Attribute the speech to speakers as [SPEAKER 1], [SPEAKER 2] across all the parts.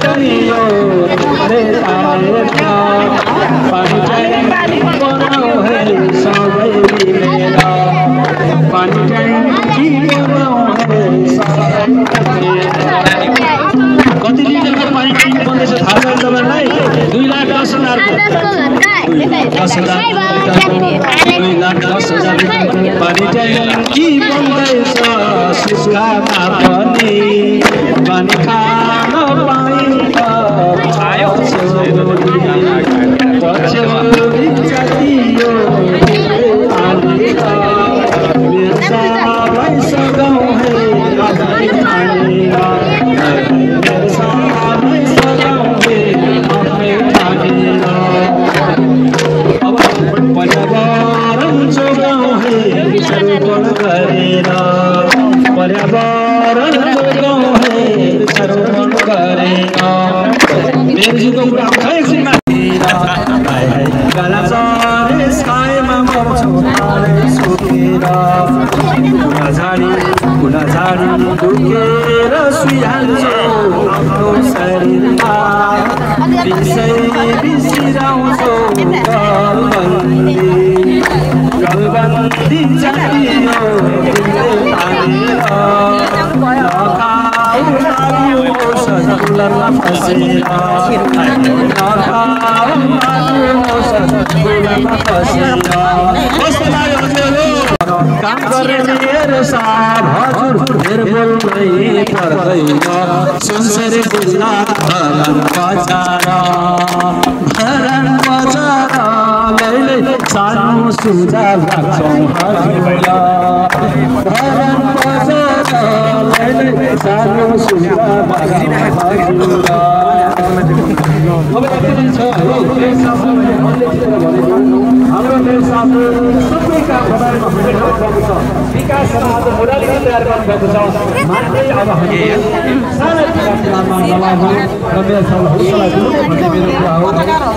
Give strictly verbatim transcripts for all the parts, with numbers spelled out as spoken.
[SPEAKER 1] गरियो रे तारेका पानी चाहिँ बनाऊ है सबै मिलेर पानी चाहिँ बनाऊ है सबै मिलेर कति लिटरको पानी ट्याङ्क बन्दैछ थाहा छ तपाईँलाई दुई लाख दस हजार दस हजार दुई लाख दस हजार पानी ट्याङ्की बन्दैछ सुस्खामा पनि पानी खान पाइन्छ पछ्यौरी जातियो मेरसालाई सगाउँ है आफै ठानेर मेरसालाई सगाउँ है आफै ठानेर अब पर्यावरण जोगाउँ है वृक्षारोपण गरेर पर्यावरण जोगाउँ है वृक्षारोपण गरेर मेरजीको कुरा आउँछ एकछिनमा गाला चरे सायमा मर्छौँ तारे सुकेर कुना झाडी कुना झाडी दुखेर सुइहाल्छौँ आफ्नो शरीरमा बिसै बिसिराउँछौँ गलबन्दी गलबन्दी चाहियो तिमीले तानेर नखाऊ लाग्यो सकुलरमा फसेर नखाऊ लाग्यो सकुलरमा फसेर कस्तो लाग्यो काम गर्ने मेरो साथ हजुर मेरो बोल्नै पर्दैन संसारै बुझ्न भरण बजार भरण बजार लैलै सानो सुझाव राख्छौँ हजुरलाई भरण बजार लैलै सानो सुझाव राख्छौँ हजुरलाई अब कति छ हाम्रो देशमा सबै कामको बारेमा विकास र आज मोडालिटी तयार गर्नुभएको छ मान्छे अब हामी सानो कुरामा नलागौँ र मेरो सबैलाई भन्ने मेरो कुरा हो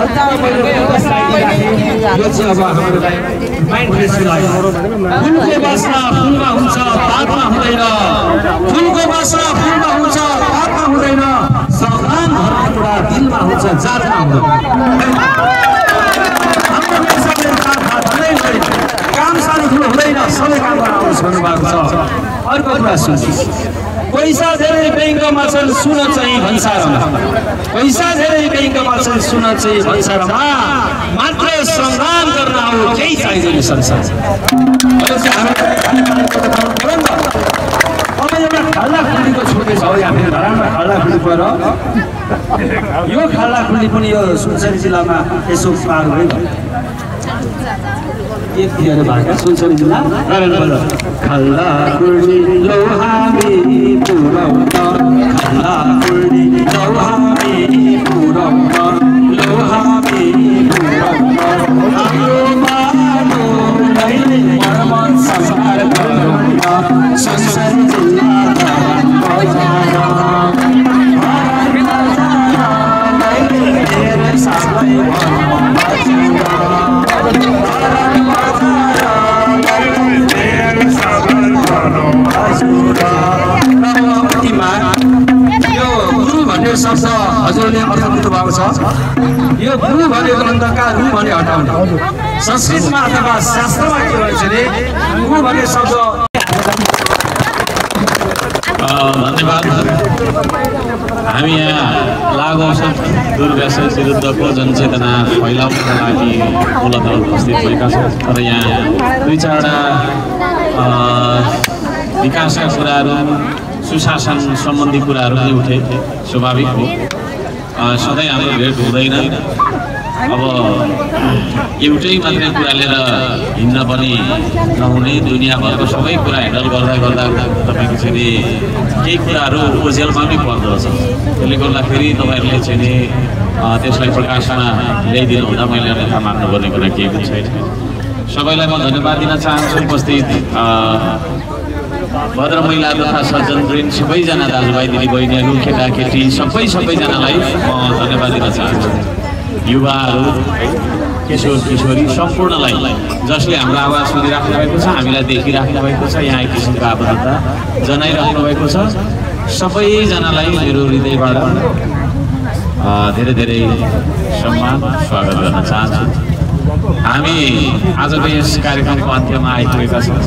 [SPEAKER 1] यो चाहिँ अब हामीलाई माइन्ड फ्रेस लाग्यो फुलको बास्ना फुलमा हुन्छ पातमा हुँदैन फुलको बास्ना फुलमा हुन्छ पातमा हुँदैन सावधान भर्ने कुरा दिलमा हुन्छ जातमा हुँदैन हाम्रो देशले जात हुँदैन काम सानो ठुलो हुँदैन सबै काम गर्न आउँछ भन्नुभएको छ अर्को कुरा सुन्नुहोस् पैसा धेरै ब्याङ्कमा छन् सुन चाहिँ भन्सारमा पैसा धेरै ब्याङ्कमा छन् सुन चाहिँ भन्सारमा मात्र सङ्ग्राम गर्न आऊ केही चाहिँदैन संसार अब एउटा खाल्डा खुल्लीको छुट्टी छ हामीले धरानमा खाल्डा खुल्ली परेर यो खाल्डा खुल्ली पनि यो सुनसरी जिल्लामा यसो पार भयो एक दिएर भाका सुनसरी जिल्ला खाल्डा खुल्ली लौ हामी पुराउन खाल्डा खुल्ली लौ हामी पुराउन लौ हामी पुराउन हाम्रो मानोलाई मर्मन संस्कार गराउन सुनसरी जिल्ला धरान बजार धेरै सबै यो गुरु भन्ने शब्द हजुरले अर्थ बुझ्नु भएको छ यो गुरु भनेको अन्धका रु भने हटाउने संस्कृतमा अथवा शास्त्रमा के भन्छ भने गुरु भन्ने शब्द
[SPEAKER 2] धन्यवाद हामी यहाँ लागु औषध दुर्व्यसन विरुद्धको जनचेतना फैलाउनका लागि मूलतः उपस्थित भएका छौँ तर यहाँ दुई चारवटा विकासका कुराहरू सुशासन सम्बन्धी कुराहरू पनि उठे स्वाभाविक हो सधैँ हाम्रो भेट हुँदैन अब एउटै मात्रै कुरा लिएर हिँड्न पनि नहुने दुनियाँभरको सबै कुरा ह्यान्डल गर्दा गर्दा तपाईँको चाहिँ केही कुराहरू ओझेलमा पनि पर्दो रहेछ त्यसले गर्दाखेरि तपाईँहरूले चाहिँ त्यसलाई प्रकाशमा ल्याइदिनु हुँदा मैले अन्यथा मान्नुपर्ने कुरा केही पनि छैन सबैलाई म धन्यवाद दिन चाहन्छु उपस्थित भद्र महिला तथा सज्जनवृन्द सबैजना दाजुभाइ दिदीबहिनीहरू केटाकेटी सबै सबैजनालाई म धन्यवाद दिन चाहन्छु युवाहरू किशोर किशोरी सम्पूर्णलाई जसले हाम्रो आवाज सुनिराख्नु भएको छ हामीलाई देखिराख्नु भएको छ यहाँ एक किसिमको आबद्धता जनाइराख्नु भएको छ सबैजनालाई मेरो हृदयबाट धेरै धेरै सम्मान स्वागत गर्न चाहन्छु। हामी आजको यस कार्यक्रमको अन्त्यमा आइपुगेका छौँ।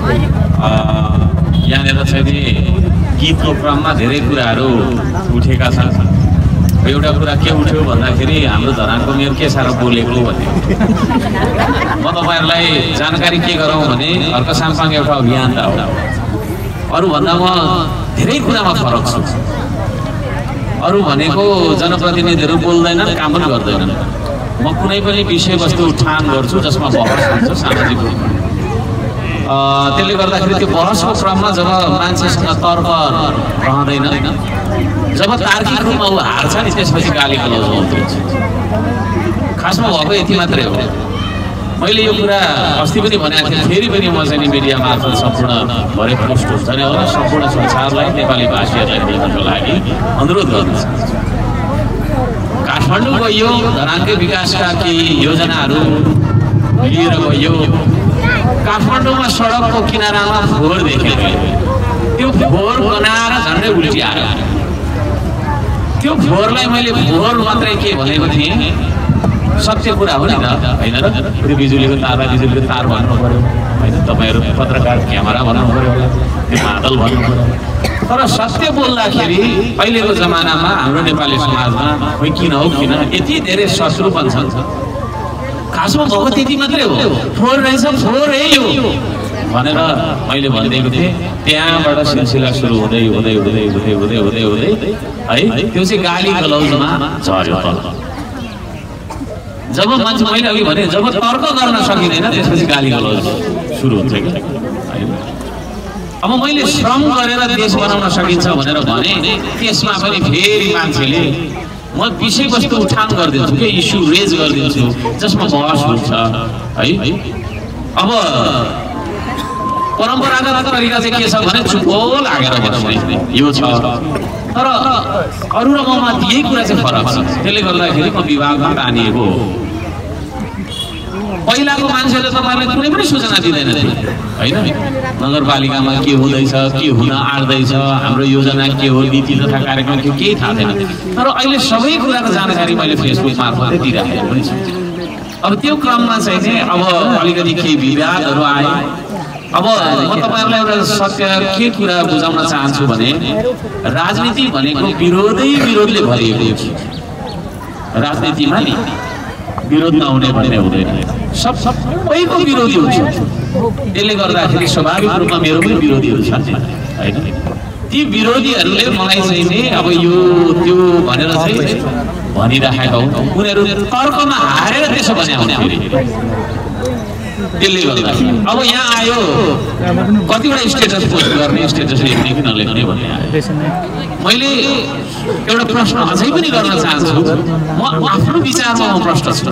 [SPEAKER 2] यहाँनिर चाहिँ नि गीतको क्रममा धेरै कुराहरू उठेका छन्। एउटा कुरा के उठ्यो भन्दाखेरि हाम्रो धरानको मेरो के साह्रो बोलेको भन्ने। म तपाईँहरूलाई जानकारी के गरौँ भने अर्को सामसाङ एउटा अभियन्ता हो। अरूभन्दा म धेरै कुरामा फरक छु। अरू भनेको जनप्रतिनिधिहरू बोल्दैनन्, काम पनि गर्दैनन्। म कुनै पनि विषयवस्तु उठान गर्छु जसमा बहस हुन्छ सामाजिक रूपमा। त्यसले गर्दाखेरि त्यो बहसको क्रममा जब मान्छेसँग तर्क रहँदैन, जब तार्किक रूपमा ऊ हार्छ नि त्यसपछि गाली गलौज उत्रिन्छ। खासमा भएको यति मात्रै हो। मैले यो कुरा अस्ति पनि भनेको थिएँ, फेरि पनि म चाहिँ मिडिया मार्फत सम्पूर्ण भरे पोस्ट हुन्छ नि होला सम्पूर्ण संसारलाई नेपाली भाषीहरूलाई बोल्नको लागि अनुरोध गर्न चाहन्छु। काठमाडौँ गइयो, धरानकै विकासका केही योजनाहरू लिएर गइयो। काठमाडौँमा सडकको किनारामा फोहोर देखेँ। त्यो फोहोर बनाएर झन्डै उल्टी आयो। त्यो फोहोरलाई मैले फोहोर मात्रै के भनेको थिएँ, सत्य कुरा हो नि त, होइन र? त्यो बिजुलीको तारलाई बिजुलीको तार भन्नु पऱ्यो, होइन? तपाईँहरू पत्रकार क्यामेरा भन्नु पऱ्यो होला, त्यो मादल भन्नु पऱ्यो। तर सत्य बोल्दाखेरि अहिलेको जमानामा हाम्रो नेपाली समाजमा खोइ किन हो किन यति धेरै शत्रु बन्छन्। खासमा भएको त्यति मात्रै हो, फोहोर रहेछ फोहोरै हो भनेर मैले भनिदिएको थिएँ। त्यहाँबाट सिलसिला सुरु हुँदै हुँदै हुँदै हुँदै हुँदै हुँदै हुँदै है त्यो चाहिँ गाली गलौजमा झऱ्यो तल। जब मान्छे मैले अघि भने जब तर्क गर्न सकिँदैन त्यसपछि गाली गलौज सुरु हुन्छ कि होइन। अब मैले श्रम गरेर देश बनाउन सकिन्छ भनेर भने त्यसमा पनि फेरि मान्छेले म विषयवस्तु उठान गरिदिन्छु के इस्यु रेज गरिदिन्छु जसमा बहस हुन्छ है। अब परम्परागत तरिका चाहिँ के छ भने चुप्पो लागेर बस्ने यो छ। तर अरू र ममा यही कुरा चाहिँ फरक छ। त्यसले गर्दाखेरि म विभागमा तानिएको हो। पहिलाको मान्छेले तपाईँलाई कुनै पनि सूचना दिँदैन थियो होइन। नगरपालिकामा के हुँदैछ, के हुन आँट्दैछ, हाम्रो योजना के हो, नीति तथा कार्यक्रम के केही थाहा थिएन। तर अहिले सबै कुराको जानकारी मैले फेसबुक मार्फतै दिइराखेको पनि छु। अब त्यो क्रममा चाहिँ नि अब अलिकति केही विवादहरू आए। अब म तपाईँहरूलाई एउटा सत्य के कुरा बुझाउन चाहन्छु भने राजनीति भनेको विरोधै विरोधले भरिएको छ। राजनीतिमा नि विरोध नहुने भन्ने हुँदैन, सब सबैको विरोधी हुन्छ। त्यसले गर्दाखेरि स्वाभाविक रूपमा मेरो पनि विरोधीहरू छन् होइन। ती विरोधीहरूले मलाई चाहिँ नि अब यो त्यो भनेर चाहिँ भनिराखेका हुन्। उनीहरू तर्कमा हारेर त्यसो भने आउने फेरि। त्यसले गर्दा अब यहाँ आयो कतिवटा स्टेटस पोस्ट गर्ने, स्टेटस लेख्ने कि नलेख्ने भन्ने आयो। मैले एउटा प्रश्न अझै पनि गर्न चाहन्छु। म आफ्नो विचारमा म प्रश्न छु।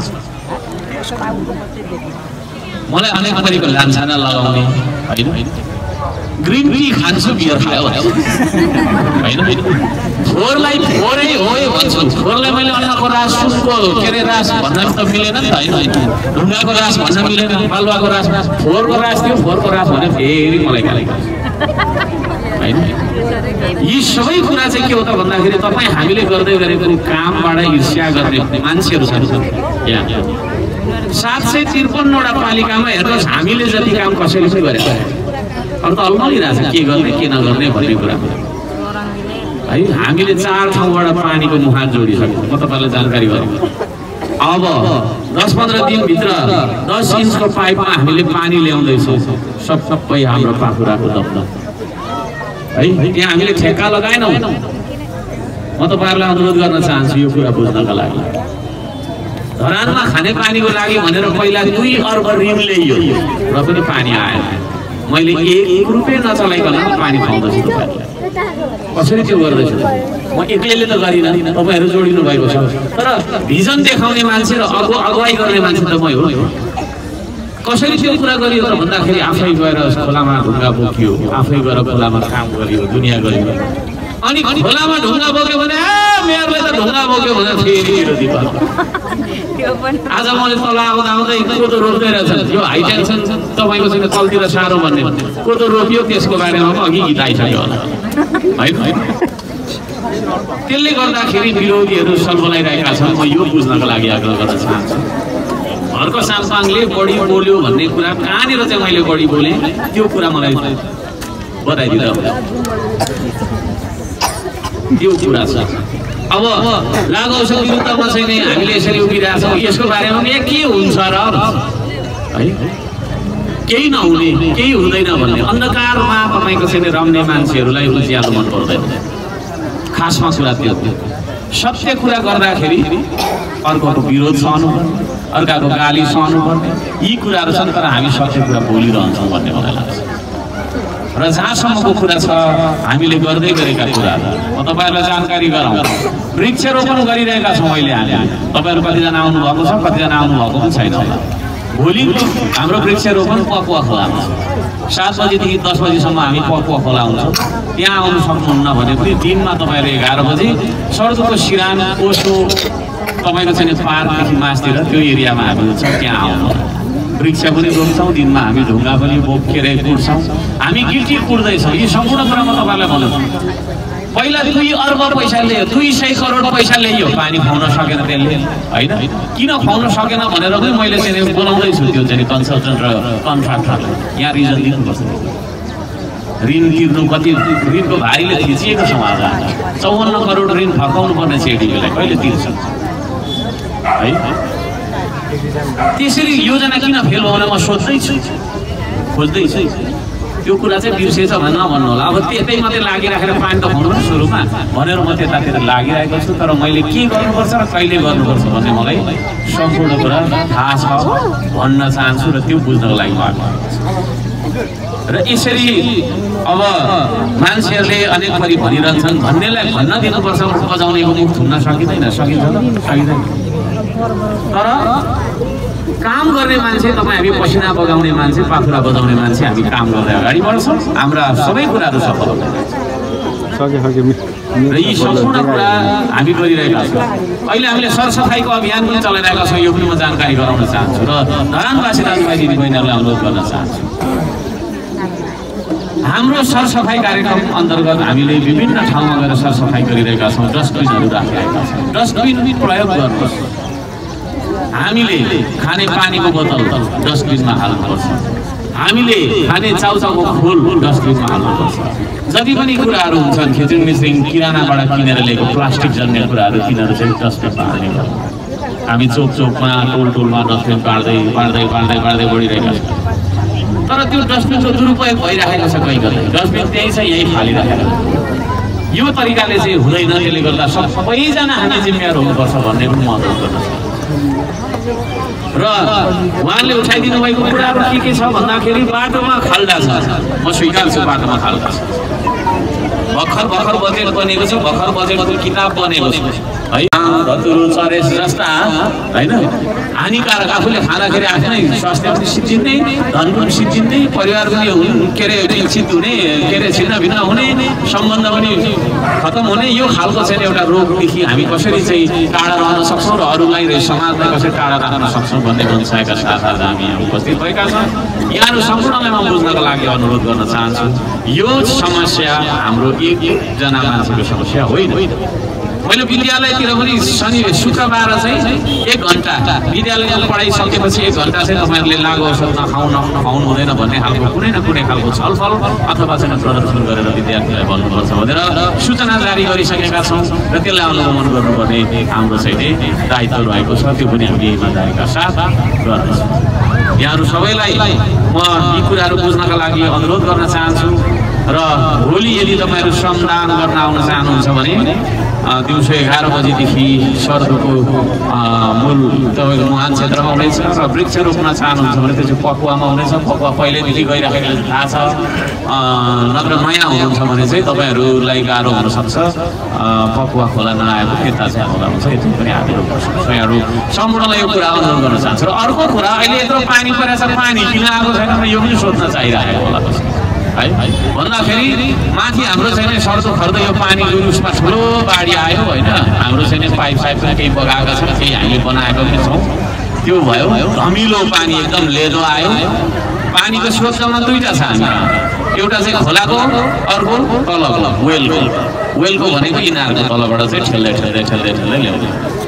[SPEAKER 2] मलाई अनेक थरीको लान्छना लगाउने होइन। ग्रिन टी खान्छु बियर खायो होइन। फोहोरलाई फोहोरै हो भन्छु। फोहोरलाई मैले अन्नको रास सुनको के अरे रास भन्न त मिलेन नि त होइन। ढुङ्गाको रास भन्न मिलेन, बालुवाको रास फोहोरको रास थियो। फोहोरको रास भने फेरि मलाई गाली गर्छ होइन। यी सबै कुरा चाहिँ के हो त भन्दाखेरि तपाईँ हामीले गर्दै गरेको कामबाट ईर्ष्या गर्ने मान्छेहरू छन् यहाँ। सात सय त्रिपन्नवटा पालिकामा हेर्नुहोस् हामीले जति काम कसैले पनि गरेको अरू त अल्मलिरहेछ के गर्ने के नगर्ने भन्ने कुरा है। हामीले चार ठाउँबाट पानीको मुहान जोडिसक्यौँ। म तपाईँलाई जानकारी गरौँ। अब दस पन्ध्र दिनभित्र दस इन्चको पाइपमा हामीले पानी ल्याउँदैछौँ। सब सबै हाम्रो पाखुराको दप्तर है। त्यहाँ हामीले ठेक्का लगाएनौँ। म तपाईँहरूलाई अनुरोध गर्न चाहन्छु यो कुरा बुझ्नका लागि। धरानमा खाने पानीको लागि भनेर पहिला दुई अर्ब ऋण ल्याइयो र पनि पानी आएन। मैले एक रुपियाँ नचलाइकन पानी खुवाउँदैछु तपाईँहरूलाई। कसरी त्यो गर्दैछु म एक्लैले त गरिनँ, तपाईँहरू जोडिनु भएको छ। तर भिजन देखाउने मान्छे र अगु अगुवाई गर्ने मान्छे त मै हो। कसरी त्यो कुरा गरियो त भन्दाखेरि आफै गएर खोलामा ढुङ्गा बोकियो, आफै गएर खोलामा काम गरियो, दुनियाँ गरियो। अनि खोलामा ढुङ्गा बोक्यो भने मेयरले त ढुङ्गा बोक्यो भने फेरि विरोधी भयो। आज मैले तल आउँदा आउँदै कोदो रोप्दै रहेछ। यो हाई टेन्सन तपाईँको चाहिँ तलतिर साह्रो भन्ने कोदो रोप्यो, त्यसको बारेमा अघि गीत आइसक्यो होला होइन। त्यसले गर्दाखेरि विरोधीहरू सल्बलाइरहेका छन्। म यो बुझ्नको लागि आग्रह गर्न चाहन्छु। हर्क साम्पाङले बढी बोल्यो भन्ने कुरा कहाँनिर चाहिँ मैले बढी बोलेँ त्यो कुरा मलाई बताइदिँदा त्यो कुरा छ। अब लागु औषध विरुद्धमा चाहिँ नै हामीले यसरी उभिरहेका छौँ। यसको बारेमा पनि के हुन्छ र है केही नहुने केही हुँदैन भन्ने अन्धकारमा तपाईँको चाहिँ रम्ने मान्छेहरूलाई उज्यालो मन पर्दैन। खासमा कुरा त्यो सत्य कुरा गर्दाखेरि अर्कोको विरोध सहनु पर्ने, अर्काको गाली सहनु पर्ने, यी कुराहरू छन्। तर हामी सत्य कुरा बोलिरहन्छौँ भन्ने मलाई लाग्छ। र जहाँसम्मको कुरा छ हामीले गर्दै गरेका कुराहरू म तपाईँहरूलाई जानकारी गराउँ। वृक्षरोपण गरिरहेका छौँ अहिले हामी। तपाईँहरू कतिजना आउनुभएको छ, कतिजना आउनुभएको पनि छैन होला। भोलि हाम्रो वृक्षरोपण पकुवा खोलामा सात बजीदेखि दस बजीसम्म हामी पकुवा खोला हुन्छौँ। त्यहाँ आउनु सक्नुहुन्न भने पनि दिनमा तपाईँहरू एघार बजी सडकको सिरान ओसो तपाईँको चाहिँ पार्कदेखि मासतिर त्यो एरियामा हामी हुन्छ त्यहाँ आउनु। वृक्ष पनि रोप्छौँ, दिनमा हामी ढुङ्गा पनि बोकेर कुर्छौँ, हामी गिल्टी कुर्दैछौँ। यी सम्पूर्ण कुरा म तपाईँलाई भन्छु। पहिला दुई अर्ब पैसा ल्यायो, दुई सय करोड पैसा ल्यायो, पानी खुवाउन सकेन त्यसले होइन। किन खुवाउन सकेन भनेर पनि मैले चाहिँ बोलाउँदैछु त्यो चाहिँ कन्सल्टेन्ट र कन्ट्राक्टरलाई। यहाँ रिजन दिनुपर्छ। ऋण तिर्नु कति ऋणको भारीले थिचिएको समाज चौवन्न करोड ऋण फर्काउनु पर्ने छ एडिबीलाई, कहिले तिर्छ है। त्यसरी योजना किन फेल भयो म सोध्दैछु, खोज्दैछु। त्यो कुरा चाहिँ बिर्सेछ भने नभन्नु होला। अब त्यतै मात्रै लागिराखेर पानी त खुवाउनु सुरुमा भनेर म त्यतातिर लागिरहेको छु। तर मैले के गर्नुपर्छ र कहिले गर्नुपर्छ भन्ने मलाई सम्पूर्ण कुरा थाहा छ भन्न चाहन्छु र त्यो बुझ्नको लागि म र यसरी अब मान्छेहरूले अनेक थरी भनिरहन्छन्। भन्नेलाई भन्न दिनुपर्छ, बजाउनेको मुख थुन्न सकिँदैन। सकिन्छ सकिँदैन। तर काम गर्ने मान्छे तपाईँ हामी पसिना बगाउने मान्छे, पाखुरा बजाउने मान्छे हामी काम गर्दै अगाडि बढ्छौँ। हाम्रा सबै कुराहरू सफल र यी सम्पूर्ण कुरा हामी गरिरहेका छौँ। अहिले हामीले सरसफाइको अभियान पनि चलाइरहेका छौँ। यो पनि म जानकारी गराउन चाहन्छु र धरानवासी दाजुभाइ दिदीबहिनीहरूलाई अनुरोध गर्न चाहन्छु। हाम्रो सरसफाइ कार्यक्रम अन्तर्गत हामीले विभिन्न ठाउँमा गएर सरसफाइ गरिरहेका छौँ। डस्टबिनहरू राखिरहेका छौँ। डस्टबिन प्रयोग गर्नुहोस्। हामीले खाने पानीको बोतल डस्टबिनमा हाल्नुपर्छ। हामीले खाने चाउचाउको खोल डस्टबिनमा हाल्नुपर्छ। जति पनि कुराहरू हुन्छन् खिचिङ मिचिङ किरानाबाट किनेर ल्याएको प्लास्टिक जन्ने कुराहरू तिनीहरू चाहिँ डस्टबिनमा हाल्ने गर्छौँ। हामी चोक चोकमा टोल टोलमा डस्टबिन बाँड्दै बाँड्दै बाँड्दै बाँड्दै बढिरहेका छौँ। तर त्यो डस्टबिनको दुरुपयोग भइरहेको छ। कहीँ कहीँ डस्टबिन त्यही छ, यही फालिरहेको। यो तरिकाले चाहिँ हुँदैन। त्यसले गर्दा सबैजना हामी जिम्मेवार हुनुपर्छ भन्ने पनि म अनुरोध गर्न चाहन्छु। र उहाँले उठाइदिनु भएको कुराहरू के के छ भन्दाखेरि बाटोमा खाल्डा छ। म स्वीकार्छु बाटोमा खाल्डा छ। भर्खर भर्खर बजेट बनेको छ, भर्खर बजेटको किताब बनेको छ है। धतुरो चरेस जस्ता होइन हानिकारक आफूले खाँदाखेरि आफ्नै स्वास्थ्य पनि सिद्धिँदै, धन पनि सिद्धिँदै, परिवार पनि के अरे विकसित हुने, के अरे छिन्न भिन्न हुने, सम्बन्ध पनि खतम हुने, यो खालको चाहिँ एउटा रोगदेखि हामी कसरी चाहिँ टाढा रहन सक्छौँ र अरूलाई समाजलाई कसरी टाढा राख्न सक्छौँ भन्ने भनिसकेका साथहरू हामी यहाँ उपस्थित भएका छौँ। यहाँहरू सम्पूर्णलाई म बुझ्नको लागि अनुरोध गर्न चाहन्छु। यो समस्या हाम्रो एकजना मान्छेको समस्या होइन। मैले विद्यालयतिर पनि शनि शुक्रबार चाहिँ एक घन्टा विद्यालयमा पढाइ सकेपछि एक घन्टा चाहिँ तपाईँहरूले लागु औषध नखाउँ नखाउनु हुँदैन भन्ने खालको कुनै न कुनै खालको छलफल अथवा चाहिँ प्रदर्शन गरेर विद्यार्थीलाई भन्नुपर्छ भनेर सूचना जारी गरिसकेका छौँ र त्यसलाई अनुगमन गर्नुपर्ने हाम्रो चाहिँ दायित्व रहेको छ। त्यो पनि हामीले इमानदारीका साथ गर्दछौँ। यहाँहरू सबैलाई म यी कुराहरू बुझ्नका लागि अनुरोध गर्न चाहन्छु र भोलि यदि तपाईँहरू श्रमदान गर्न आउन चाहनुहुन्छ भने दिउँसो एघार बजीदेखि सडकको मूल तपाईँको मुहान क्षेत्रमा हुनेछ र वृक्ष रोप्न चाहनुहुन्छ भने त्यो चाहिँ पकुवामा हुनेछ। पकुवा पहिल्यैदेखि गइराखेको थाहा छ। नत्र नयाँ हुनुहुन्छ भने चाहिँ तपाईँहरूलाई गाह्रो हुनसक्छ। पकुवा खोला नआएको त्यता चाहिँ खोला हुन्छ, यति पनि हामी रोप्न सक्छौँ। यहाँहरू सम्पूर्णलाई यो कुरा अनुरोध गर्न चाहन्छु। र अर्को कुरा अहिले यत्रो पानी परेको छ, पानी किन आएको छैन र यो पनि सोध्न चाहिरहेको होला है भन्दाखेरि माथि हाम्रो चाहिँ सर्दो खर्द यो पानी जुलुसमा ठुलो बाढी आयो होइन। हाम्रो चाहिँ पाइप साइप केही बगाएका छन्, केही हामीले बनाएको पनि छौँ। त्यो भयो धमिलो पानी एकदम लेदो आयो। पानीको स्रोत जम्मा दुईवटा छ हामी। एउटा चाहिँ खोलाको, अर्को तलको वेलको। वेलको भनेको यिनीहरूको तलबाट चाहिँ ठेल्दै ठेल्दै ठेल्दै ठेल्दै ल्याउने।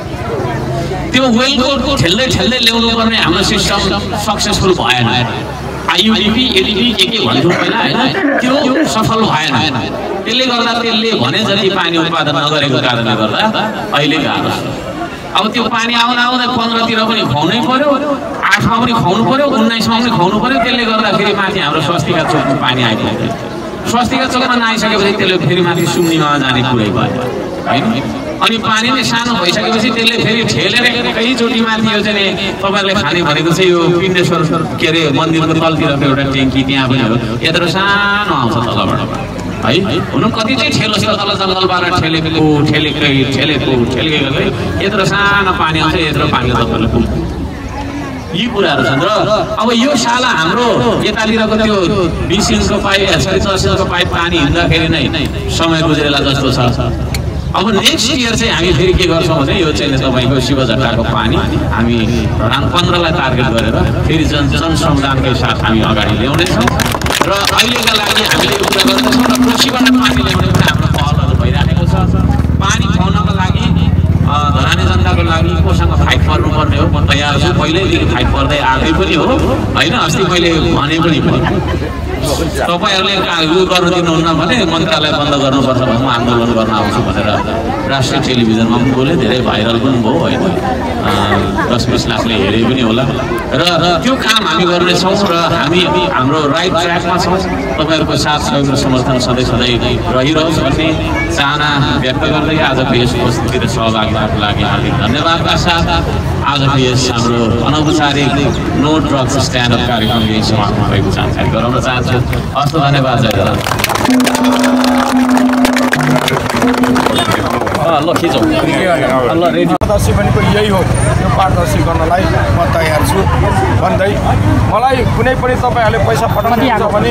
[SPEAKER 2] त्यो वेलको ठेल्दै ठेल्दै ल्याउनु पर्ने हाम्रो सिस्टम सक्सेसफुल भएन। आइयुडिपी एडिपी के के भन्थ्यौँ पहिला होइन, त्यो सफल भएन। त्यसले गर्दा त्यसले भने जति पानी उत्पादन नगरेको कारणले गर्दा अहिले गाह्रो छ। अब त्यो पानी आउन आउँदै पन्ध्रतिर पनि खुवाउनै पर्यो, आठमा पनि खुवाउनु पर्यो, उन्नाइसमा पनि खुवाउनु पर्यो। त्यसले गर्दाखेरि माथि हाम्रो स्वास्थ्यका चोकमा पानी आइपुग्यो। स्वास्थ्यका चोकमा नआइसकेपछि त्यसले फेरि माथि सुम्निमा जाने कुरै भयो होइन। अनि पानी नै सानो भइसकेपछि त्यसले फेरि ठेलेर एकैचोटि माथि यो चाहिँ तपाईँहरूले खाने भनेको चाहिँ यो पिण्डेश्वर के अरे मन्दिरको तलतिरको एउटा ट्याङ्की त्यहाँ पनि हो, यत्रो सानो आउँछ तलबाट है। हुनु कति चाहिँ ठेलो छ तल जङ्गलबाट ठेलेको ठेलेकै ठेलेको ठेलेकै गर्दै यत्रो सानो पानी आउँछ, यत्रो पानीले तपाईँहरूले पुग्छ। यी कुराहरू छन्। र अब यो साला हाम्रो यतातिरको त्यो बिस इन्चको पाइप सरी दस इन्चको पाइप पानी हिँड्दाखेरि नै समय गुज्रेला जस्तो छ। अब नेक्स्ट इयर चाहिँ हामी फेरि के गर्छौँ भने यो चाहिँ तपाईँको शिवझट्टाको पानी हामी धरान पन्ध्रलाई टार्गेट गरेर फेरि जन जनसंविधानकै साथ हामी अगाडि ल्याउनेछौँ। र अहिलेका लागि हामीले यो कुरा गर्दैछौँ र कृषिबाट पानी ल्याउने पनि हाम्रो पहलहरू भइराखेको छ। पानी खुवाउनको लागि धरानी जनताको लागि कोसँग फाइट गर्नुपर्ने हो, म तयार छु। पहिल्यैदेखि फाइट गर्दै आएकै पनि हो होइन। अस्ति मैले भने पनि तपाईँहरूले यो गर्नु दिनुहुन्न भने मन्त्रालय बन्द गर्नुपर्छ भने म आन्दोलन गर्न आउँछु भनेर राष्ट्रिय टेलिभिजनमा पनि बोले, धेरै भाइरल पनि भयो होइन। दस बिस लाखले हेरे पनि होला। र त्यो काम हामी गर्नेछौँ र हामी हाम्रो राइट ट्र्याकमा छौँ। तपाईँहरूको साथ सहयोग र समर्थन सधैँ सधैँ रहिरहोस् भन्ने चाहना व्यक्त गर्दै आजको यस उपस्थिति र सहभागिताको लागि हार्दिक धन्यवादका साथ आजको यस हाम्रो अनौपचारिक नो ड्रग्स स्ट्यान्डअप कार्यक्रम यही समाप्त भएको जानकारी गराउन चाहन्छु। हस् त, धन्यवाद। जय राम। ल खिचौँ ल रेडी।
[SPEAKER 3] पारदर्शी भनेको यही हो। यो पारदर्शी गर्नलाई म तयार छु भन्दै मलाई कुनै पनि तपाईँहरूले पैसा पठाउनुहुन्छ भने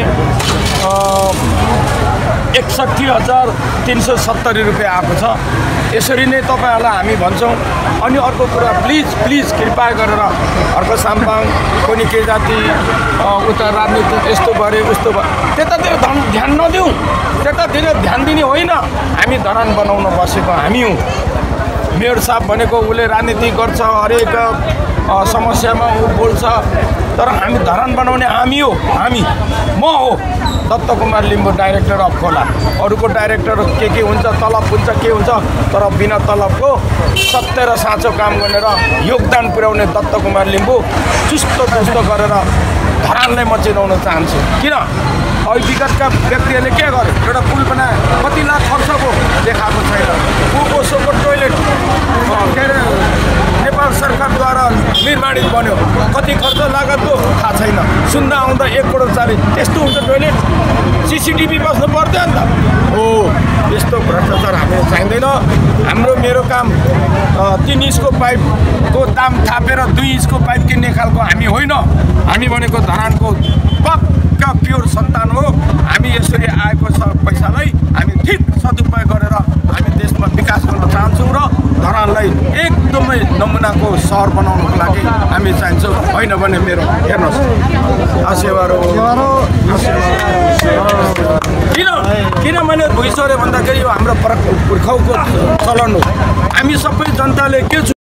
[SPEAKER 3] एकसट्ठी हजार तिन सय सत्तरी रुपियाँ आएको छ। यसरी नै तपाईँहरूलाई हामी भन्छौँ। अनि अर्को कुरा, प्लिज प्लिज कृपया गरेर अर्को साम्पाङ कोनी के जाति उता राजनीतिक यस्तो गरे उस्तो भयो त्यतातिर ध्यान नदिउँ। त्यतातिर ध्यान दिने होइन। हामी धरान बनाउन बसेको हामी हौँ। मेयर साहब भनेको उसले राजनीति गर्छ, हरेक समस्यामा ऊ बोल्छ, तर हामी धरान बनाउने हामी हो। हामी म हो दत्त कुमार लिम्बू, डाइरेक्टर अफ खोला। अरूको डाइरेक्टर के के हुन्छ, तलब हुन्छ, के हुन्छ, तर बिना तलबको सत्य र साँचो काम गरेर योगदान पुर्याउने दत्त कुमार लिम्बू चुस्तो चुस्तो गरेर धरानलाई म चिनाउन चाहन्छु। किन अहिले विगतका व्यक्तिहरूले के गरे, एउटा पुल बनाए, कति लाख खर्चको देखाएको छैन। कुपोषोको टोइलेट के अरे नेपाल सरकारद्वारा निर्माणित बन्यो, कति खर्च लागतको थाहा छैन। सुन्दा आउँदा एक करोड चालिस त्यस्तो हुन्छ टोइलेट। सिसिटिभी बस्नु पर्दैन नि त हो। यस्तो भ्रष्टाचार हामीलाई चाहिँदैन। हाम्रो मेरो काम तिन इन्चको पाइपको दाम थापेर दुई इन्चको पाइप किन्ने खालको हामी होइन। हामी भनेको धरानको पक्का प्योर सन्तान हो। हामी यसरी आएको छ पैसालाई हामी ठिक सदुपयोग गरेर हामी देशमा विकास गर्न चाहन्छौँ र धरानलाई एकदमै नमुनाको सहर बनाउनको लागि हामी चाहन्छौँ। होइन भने मेरो हेर्नुहोस् आसेवारो किन किनभने भइसक्यो भन्दाखेरि यो हाम्रो पुर्खौको चलन हो। हामी सबै जनताले के